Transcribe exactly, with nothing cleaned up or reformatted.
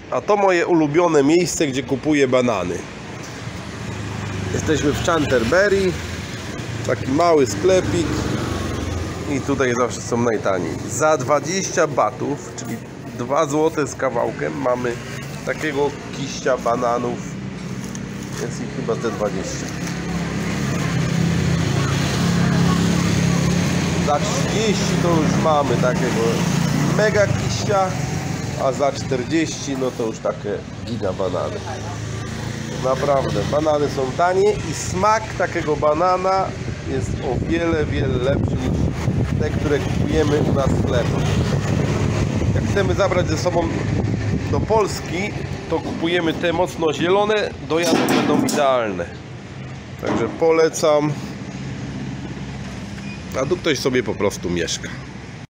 A to moje ulubione miejsce, gdzie kupuję banany. Jesteśmy w Canterbury. Taki mały sklepik. I tutaj zawsze są najtaniej. Za dwadzieścia batów, czyli dwa złote z kawałkiem, mamy takiego kiścia bananów. Jest ich chyba te dwadzieścia. Za trzydzieści to już mamy takiego mega kiścia, a za czterdzieści no to już takie giga banany. Naprawdę, banany są tanie i smak takiego banana jest o wiele, wiele lepszy niż te, które kupujemy u nas w sklepie. Jak chcemy zabrać ze sobą do Polski, to kupujemy te mocno zielone, do jadu będą idealne. Także polecam. A tu ktoś sobie po prostu mieszka.